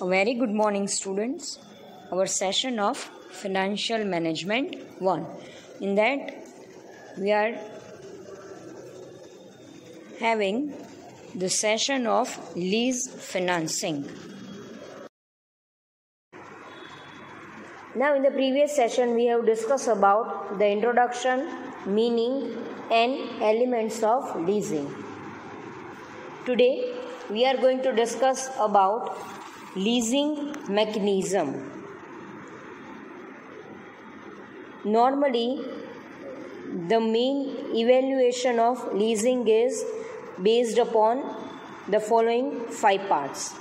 A very good morning, students. Our session of Financial Management 1. In that, we are having the session of lease financing. Now, in the previous session, we have discussed about the introduction, meaning, and elements of leasing. Today, we are going to discuss about leasing mechanism. Normally, the main evaluation of leasing is based upon the following 5 parts.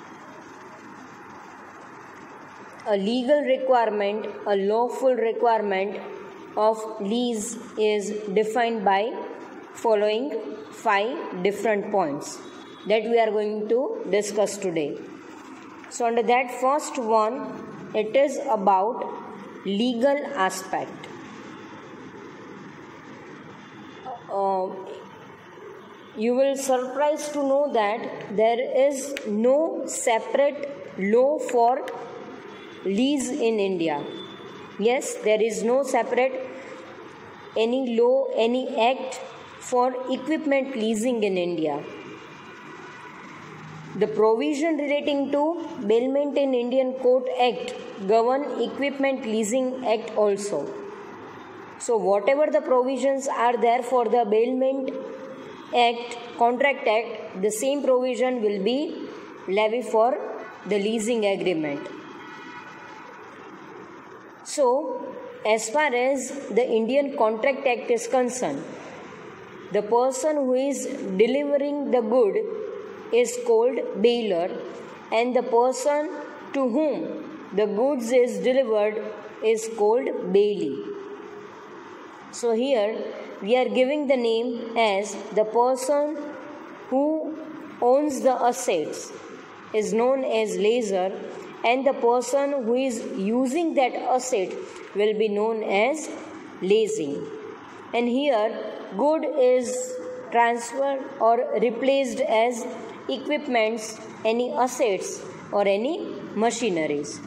A legal requirement, a lawful requirement of lease is defined by following 5 different points that we are going to discuss today. So under that first one, it is about legal aspect. You will surprised to know that there is no separate law for lease in India. Yes, there is no separate any law, any act for equipment leasing in India. The provision relating to bailment in Indian Court Act govern equipment leasing act also. So whatever the provisions are there for the bailment act, contract act, the same provision will be levied for the leasing agreement. So as far as the Indian Contract Act is concerned, the person who is delivering the good is called bailer, and the person to whom the goods is delivered is called bailee. So here we are giving the name as the person who owns the assets is known as leaser, and the person who is using that asset will be known as leasing. And here good is transferred or replaced as equipments, any assets or any machineries.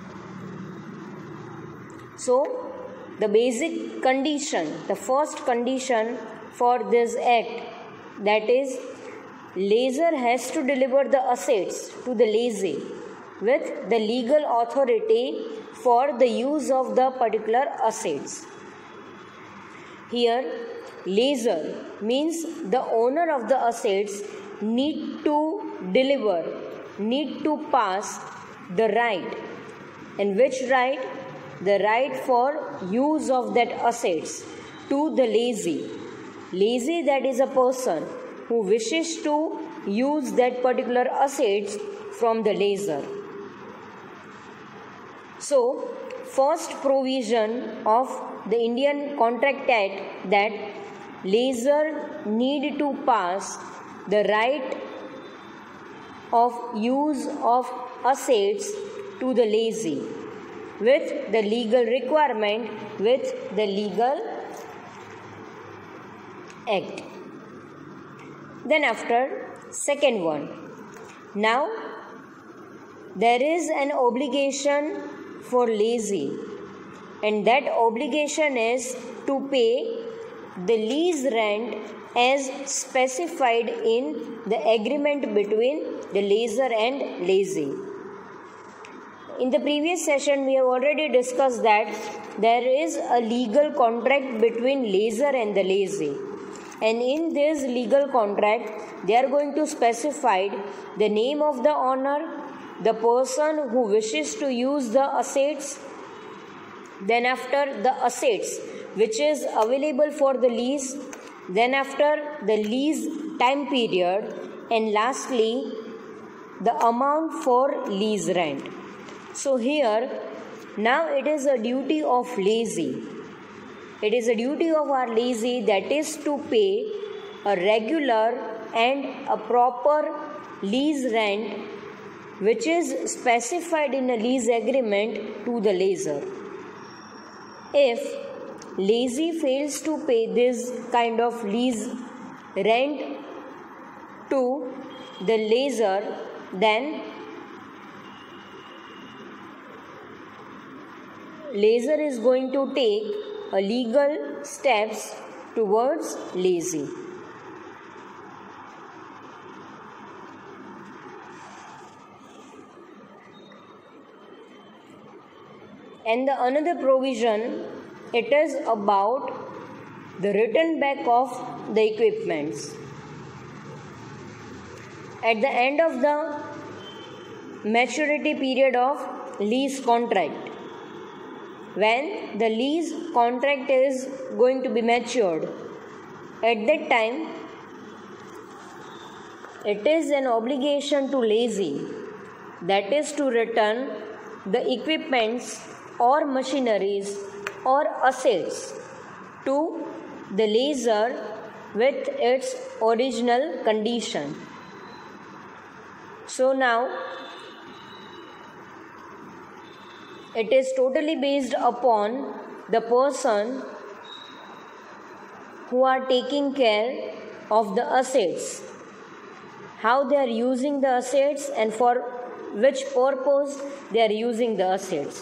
So the basic condition, the first condition for this act, that is leaser has to deliver the assets to the lessee with the legal authority for the use of the particular assets. Here leaser means the owner of the assets need to deliver, need to pass the right. And which right? The right for use of that assets to the lessee. Lessee, that is a person who wishes to use that particular assets from the leaser. So first provision of the Indian Contract Act, that leaser need to pass the right of use of assets to the lessee with the legal requirement, with the legal act. Then after second one, now there is an obligation for lessee, and that obligation is to pay the lease rent as specified in the agreement between the leaser and lessee. In the previous session, we have already discussed that there is a legal contract between leaser and the lessee. And in this legal contract, they are going to specify the name of the owner, the person who wishes to use the assets, then after the assets which is available for the lease, then after the lease time period, and lastly the amount for lease rent. So here now it is a duty of lessee. It is a duty of our lessee, that is to pay a regular and a proper lease rent which is specified in a lease agreement to the lessor. If lessee fails to pay this kind of lease rent to the lessor, then lessor is going to take a legal steps towards lessee. And the another provision, it is about the return back of the equipments. At the end of the maturity period of lease contract, when the lease contract is going to be matured, at that time it is an obligation to lessee, that is to return the equipments or machineries or assets to the lessor with its original condition. So now it is totally based upon the person who are taking care of the assets, how they are using the assets and for which purpose they are using the assets.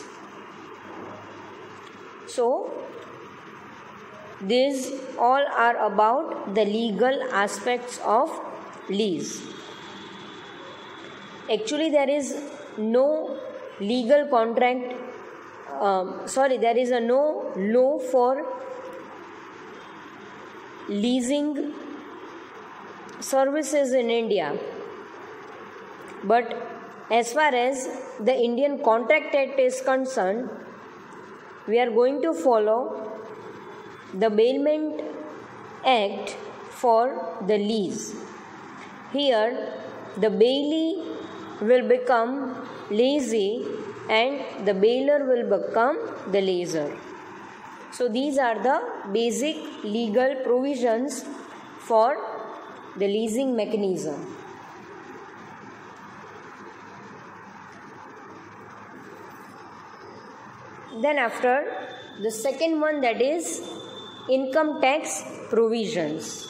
So these all are about the legal aspects of lease. Actually, there is no legal contract, there is no law for leasing services in India. But as far as the Indian Contract Act is concerned, we are going to follow the Bailment Act for the lease. Here, the bailee will become lessee and the bailor will become the lessor. So these are the basic legal provisions for the leasing mechanism. Then after, the second one, that is income tax provisions.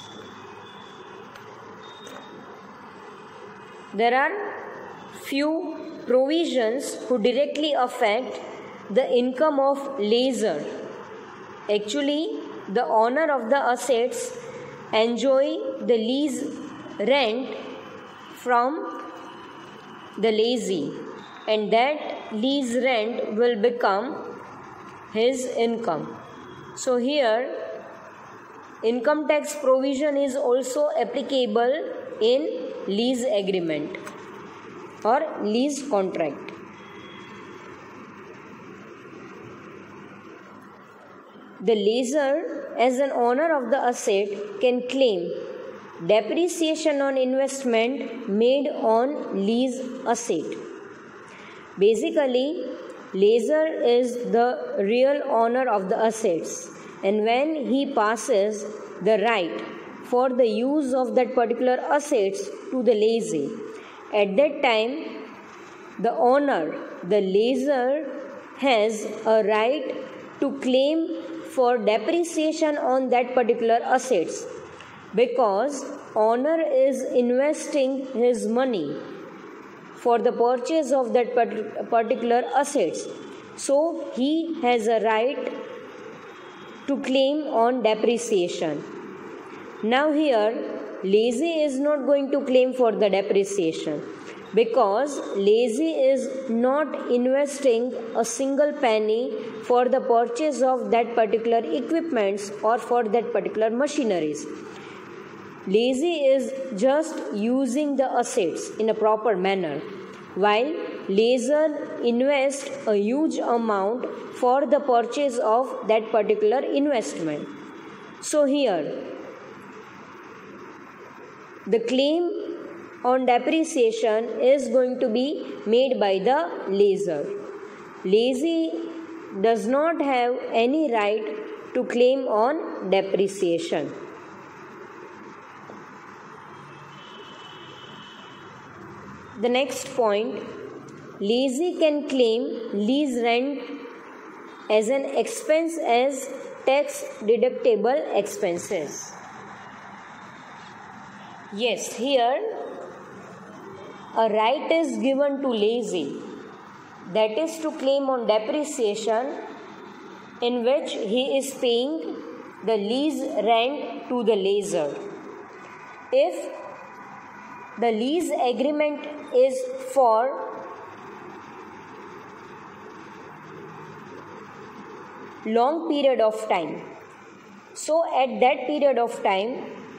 There are few provisions who directly affect the income of lessor. Actually, the owner of the assets enjoy the lease rent from the lessee, and that lease rent will become his income. So here, income tax provision is also applicable in lease agreement or lease contract. The lessor, as an owner of the asset, can claim depreciation on investment made on lease asset. Basically, lessor is the real owner of the assets, and when he passes the right for the use of that particular assets to the lessee, at that time the owner, the lessor, has a right to claim for depreciation on that particular assets, because owner is investing his money for the purchase of that particular assets. So he has a right to claim on depreciation. Now here, lessee is not going to claim for the depreciation, because lessee is not investing a single penny for the purchase of that particular equipments or for that particular machineries. Lessee is just using the assets in a proper manner, while lessor invests a huge amount for the purchase of that particular investment. So here, the claim on depreciation is going to be made by the lessor. Lessee does not have any right to claim on depreciation. The next point, lessee can claim lease rent as an expense as tax deductible expenses. Yes, here a right is given to lessee, that is to claim on depreciation in which he is paying the lease rent to the lessor. If the lease agreement is for long period of time, so at that period of time,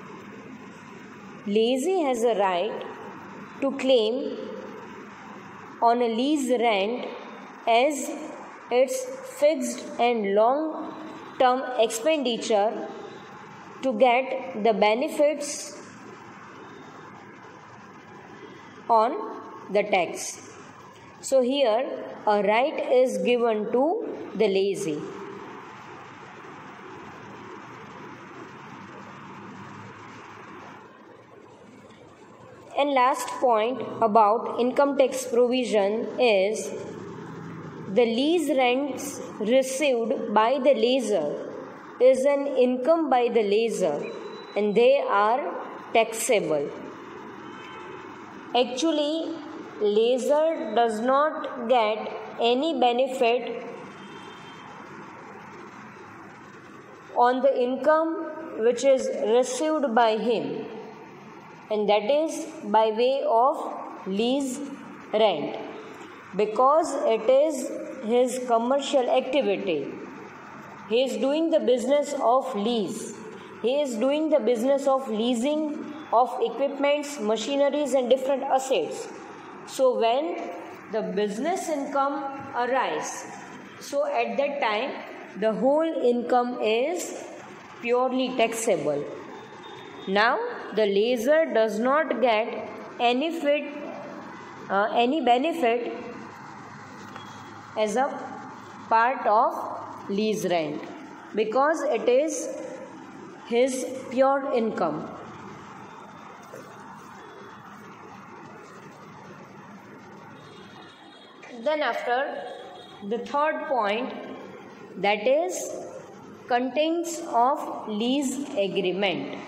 lessee has a right to claim on a lease rent as its fixed and long term expenditure to get the benefits on the tax. So here a right is given to the lessee. And last point about income tax provision is the lease rents received by the lessor is an income by the lessor and they are taxable. Actually, lessor does not get any benefit on the income which is received by him, and that is by way of lease rent, because it is his commercial activity. He is doing the business of lease. He is doing the business of leasing of equipments, machineries and different assets. So when the business income arises, so at that time the whole income is purely taxable. Now the lessor does not get any benefit as a part of lease rent because it is his pure income. Then after the third point, that is contents of lease agreement.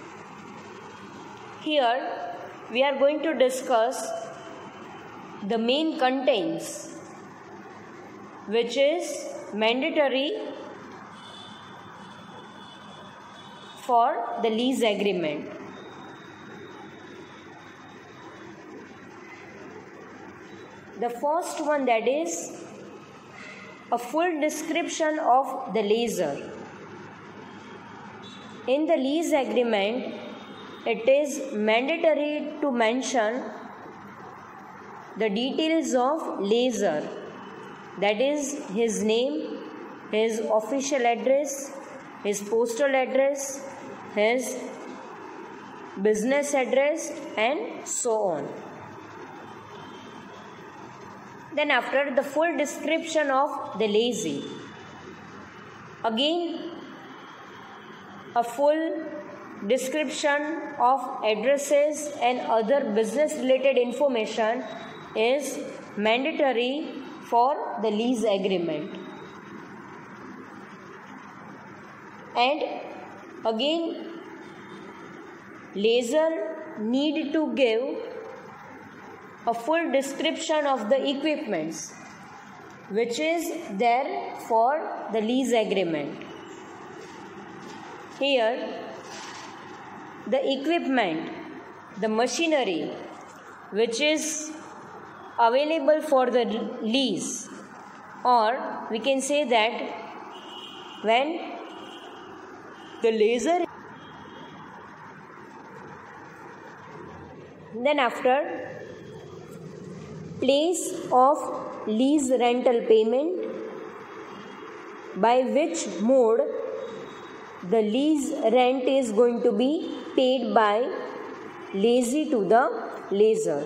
Here we are going to discuss the main contents which is mandatory for the lease agreement. The first one, that is a full description of the lessor. In the lease agreement, it is mandatory to mention the details of lessor, that is his name, his official address, his postal address, his business address and so on. Then after the full description of the lessee, again a full description of addresses and other business related information is mandatory for the lease agreement. And again lessor need to give a full description of the equipments which is there for the lease agreement. Here the equipment, the machinery which is available for the lease, or we can say that when the lessor, then after place of lease rental payment, by which mode the lease rent is going to be paid by lessee to the lessor.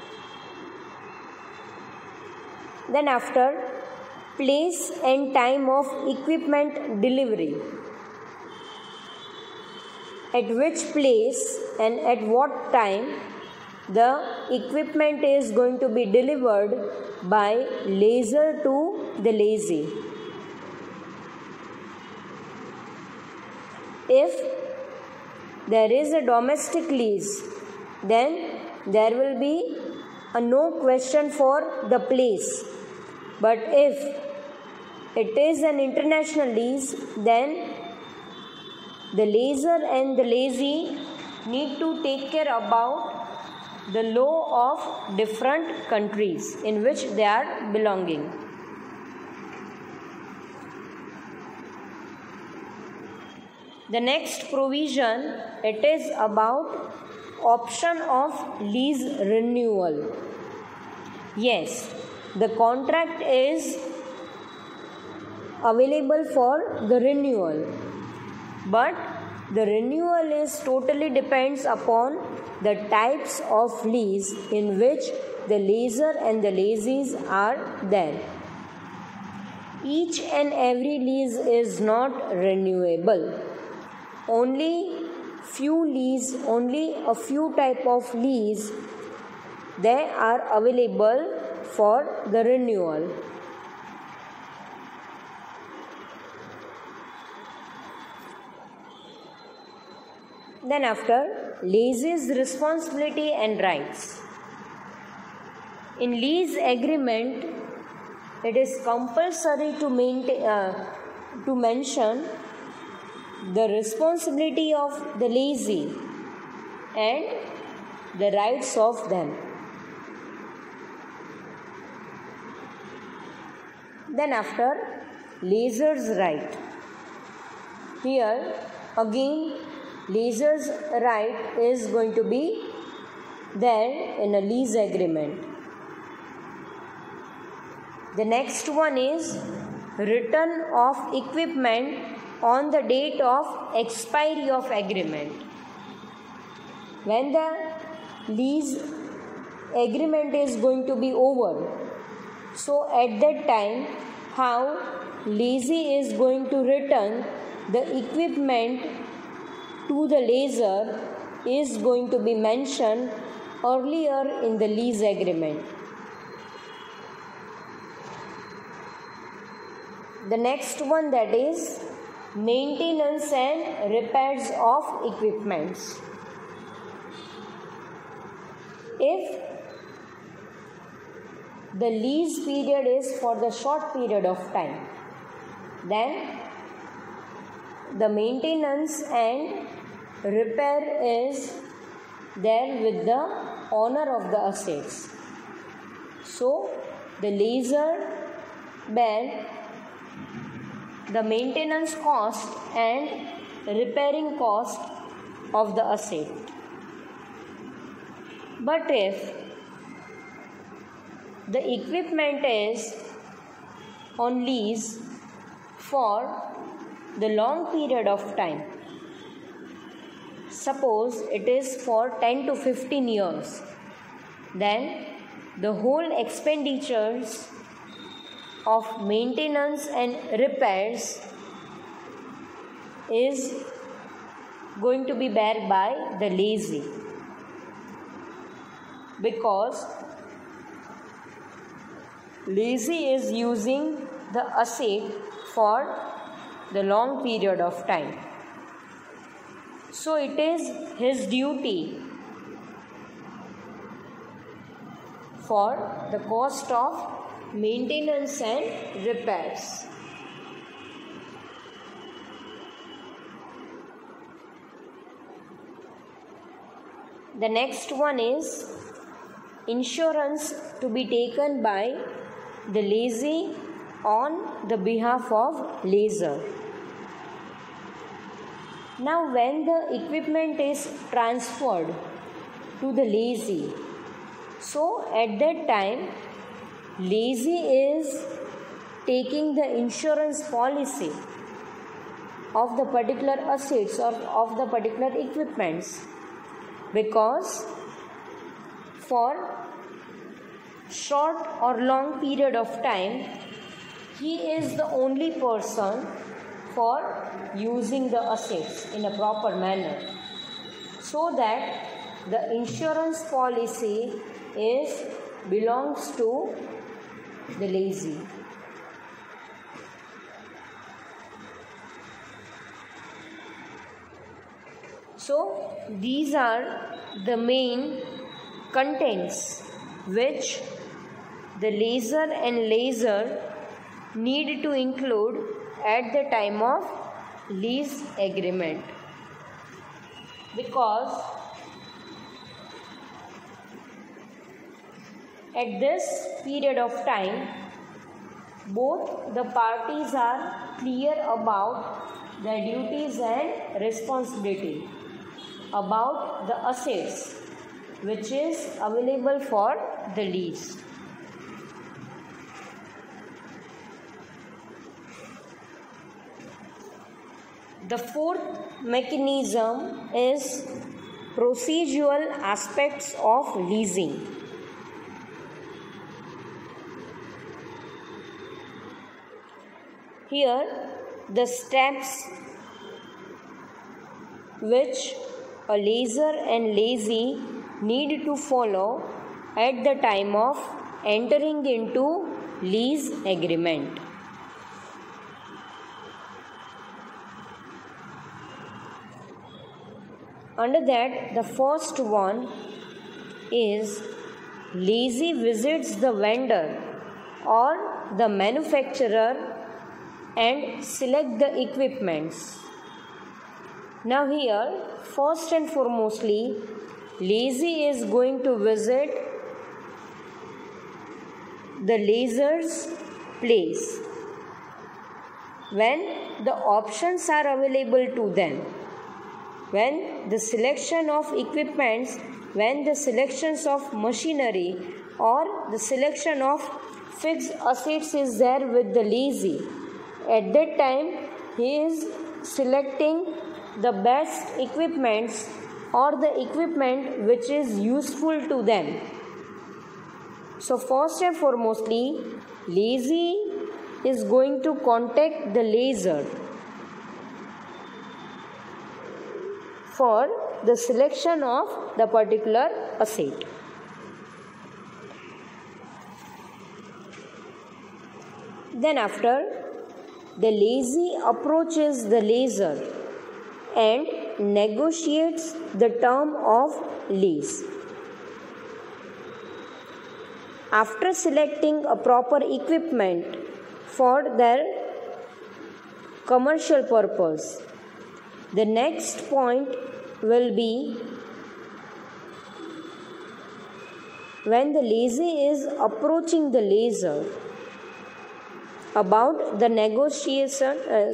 Then after place and time of equipment delivery, at which place and at what time the equipment is going to be delivered by lessor to the lessee. If there is a domestic lease, then there will be no question for the place. But if it is an international lease, then the lessor and the lessee need to take care about the law of different countries in which they are belonging. The next provision, it is about option of lease renewal. Yes, the contract is available for the renewal, but the renewal is totally depends upon the types of lease in which the lessor and the lessees are there. Each and every lease is not renewable. Only a few type of lease they are available for the renewal. Then after, lessee's responsibility and rights. In lease agreement, it is compulsory to mention the responsibility of the lessee and the rights of them. Then after, lessor's right. Here again, lessor's right is going to be there in a lease agreement. The next one is return of equipment on the date of expiry of agreement. When the lease agreement is going to be over, so at that time, how lessee is going to return the equipment to the lessor is going to be mentioned earlier in the lease agreement. The next one, that is maintenance and repairs of equipments. If the lease period is for the short period of time, then the maintenance and repair is there with the owner of the assets. So the lessor bear the maintenance cost and repairing cost of the asset. But if the equipment is on lease for the long period of time, suppose it is for 10 to 15 years, then the whole expenditures of maintenance and repairs is going to be borne by the lessee, because lessee is using the asset for the long period of time. So it is his duty for the cost of maintenance and repairs. The next one is insurance to be taken by the lessee on the behalf of lessor. Now when the equipment is transferred to the lessee, so at that time lessee is taking the insurance policy of the particular assets or of the particular equipments, because for short or long period of time he is the only person for using the assets in a proper manner, so that the insurance policy belongs to the lessee. So these are the main contents which the lessor and lessor need to include at the time of lease agreement, because at this period of time both the parties are clear about their duties and responsibility about the assets which is available for the lease. The fourth mechanism is procedural aspects of leasing. Here, the steps which a leaser and lessee need to follow at the time of entering into lease agreement. Under that, the first one is lessee visits the vendor or the manufacturer and select the equipments. Now here, first and foremostly, lessee is going to visit the lesser's place when the options are available to them, when the selection of equipments, when the selections of machinery or the selection of fixed assets is there with the lessee. At that time, he is selecting the best equipments or the equipment which is useful to them. So first and foremostly, lessee is going to contact the lessor for the selection of the particular asset. Then after, the lessee approaches the lessor and negotiates the term of lease. After selecting a proper equipment for their commercial purpose, the next point will be when the lessee is approaching the lessor about the negotiation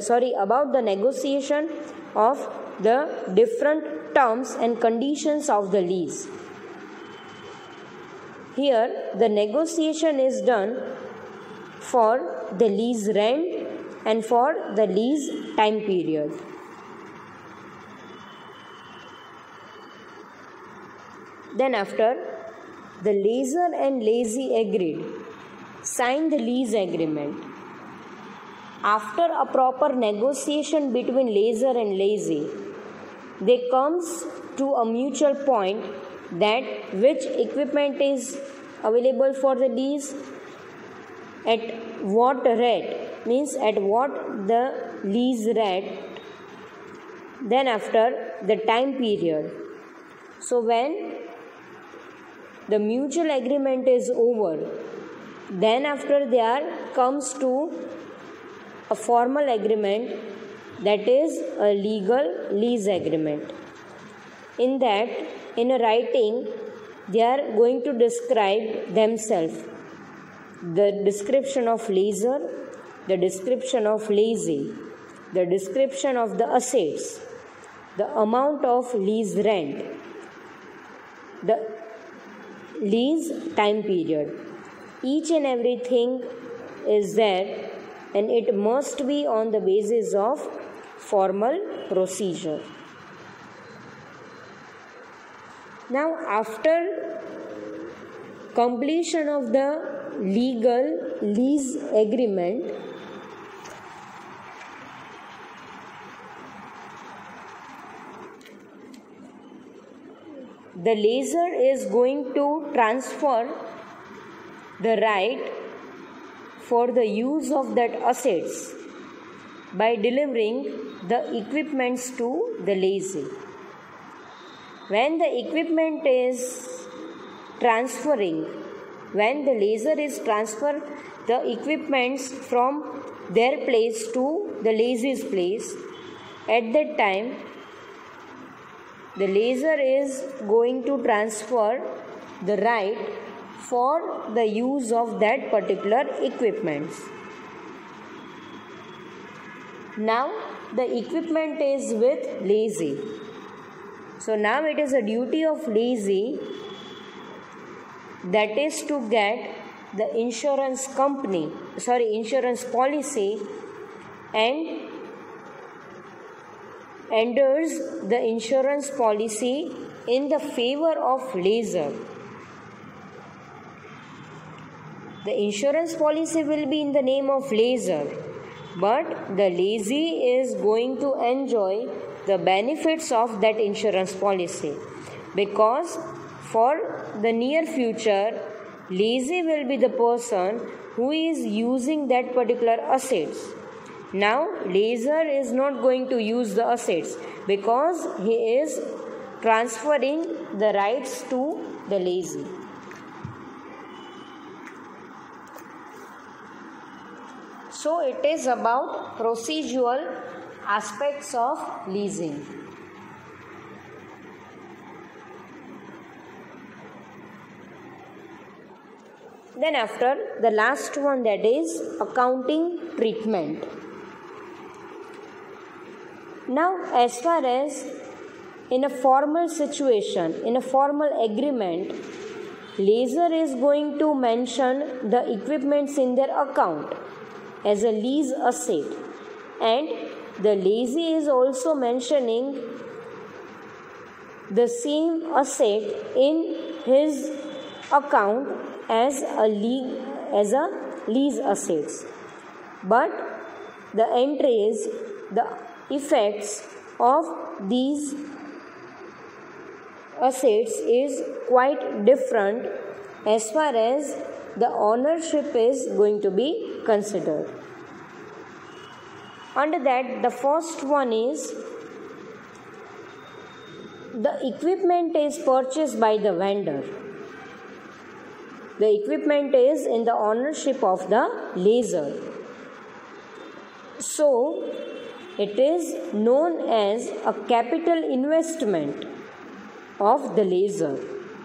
of the different terms and conditions of the lease. Here the negotiation is done for the lease rent and for the lease time period. Then after, the lessor and lessee agreed, signed the lease agreement. After a proper negotiation between lessor and lessee, they comes to a mutual point that which equipment is available for the lease, at what rate, means at what the lease rate, then after the time period. So when the mutual agreement is over, then after there comes to a formal agreement, that is a legal lease agreement. In that, in a writing, they are going to describe themselves, the description of lessor, the description of lessee, the description of the assets, the amount of lease rent, the lease time period. Each and everything is there, and it must be on the basis of formal procedure. Now, after completion of the legal lease agreement, the lessor is going to transfer the right for the use of that assets by delivering the equipments to the lessee. When the equipment is transferring, when the lessor is transfer the equipments from their place to the lazy's place, at that time the laser is going to transfer the right for the use of that particular equipments. Now the equipment is with lazy. So now it is a duty of lazy, that is to get the insurance policy, and enters the insurance policy in the favor of laser. The insurance policy will be in the name of laser, but the lazy is going to enjoy the benefits of that insurance policy, because for the near future lazy will be the person who is using that particular assets. Now laser is not going to use the assets because he is transferring the rights to the lazy. So it is about procedural aspects of leasing. Then after, the last one, that is accounting treatment. Now as far as in a formal situation, in a formal agreement, laser is going to mention the equipments in their account as a lease asset, and the lazy is also mentioning the same asset in his account as a lease assets, but the entries, the effects of these assets is quite different as far as the ownership is going to be considered. Under that, the first one is the equipment is purchased by the vendor. The equipment is in the ownership of the laser. So, it is known as a capital investment of the laser,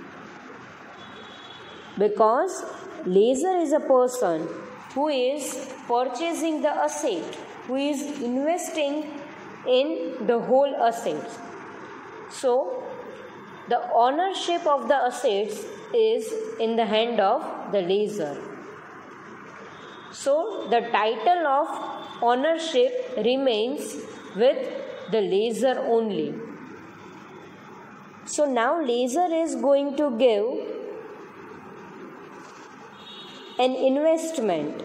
because laser is a person who is purchasing the asset, who is investing in the whole assets. So, the ownership of the assets is in the hand of the laser. So, the title of ownership remains with the laser only. So, now laser is going to give an investment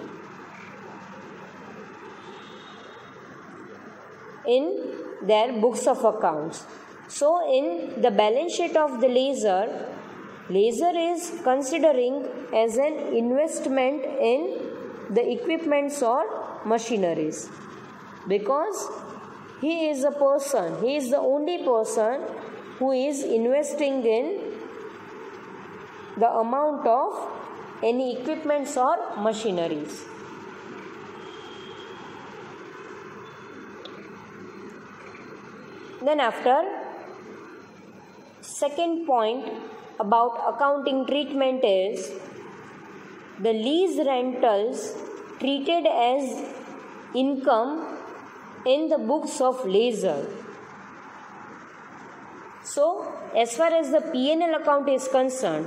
in their books of accounts. So, in the balance sheet of the laser is considering as an investment in the equipments or machineries, because he is the only person who is investing in the amount of any equipments or machineries. Then after, second point about accounting treatment is the lease rentals treated as income in the books of laser. So, as far as the P&L account is concerned,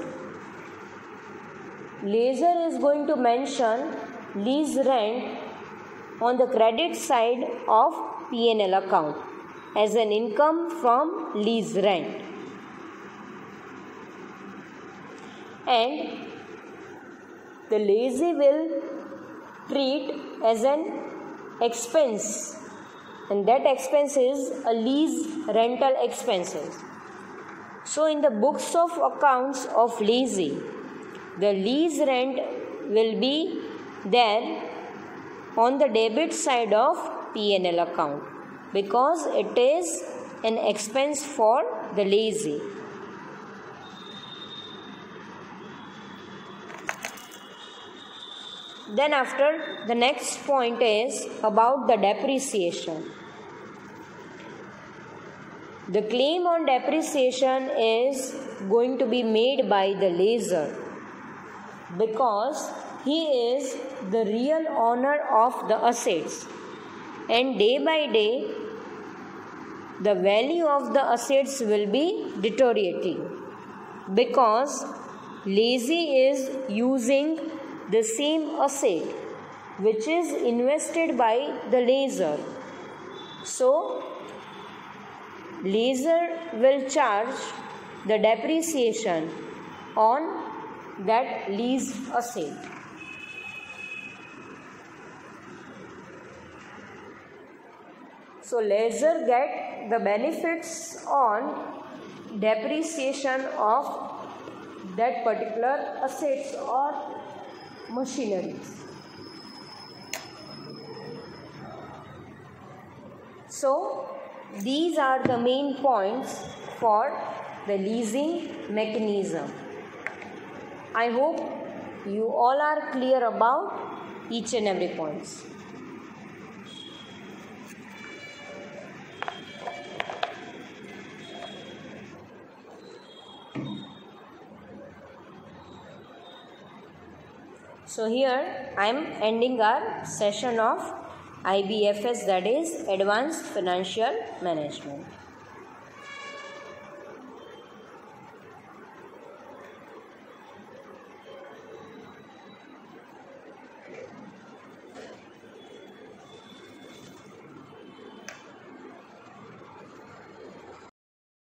laser is going to mention lease rent on the credit side of P&L account as an income from lease rent. And the lazy will treat as an expense, and that expense is a lease rental expenses. So in the books of accounts of lazy, the lease rent will be there on the debit side of P&L account, because it is an expense for the lazy. Then after, the next point is about the depreciation. The claim on depreciation is going to be made by the lessor because he is the real owner of the assets, and day by day the value of the assets will be deteriorating because lessee is using the same asset which is invested by the lessor. So lessor will charge the depreciation on that leased asset. So lessor get the benefits on depreciation of that particular assets or machineries. So these are the main points for the leasing mechanism. I hope you all are clear about each and every points. So here I am ending our session of IBFS, that is Advanced Financial Management.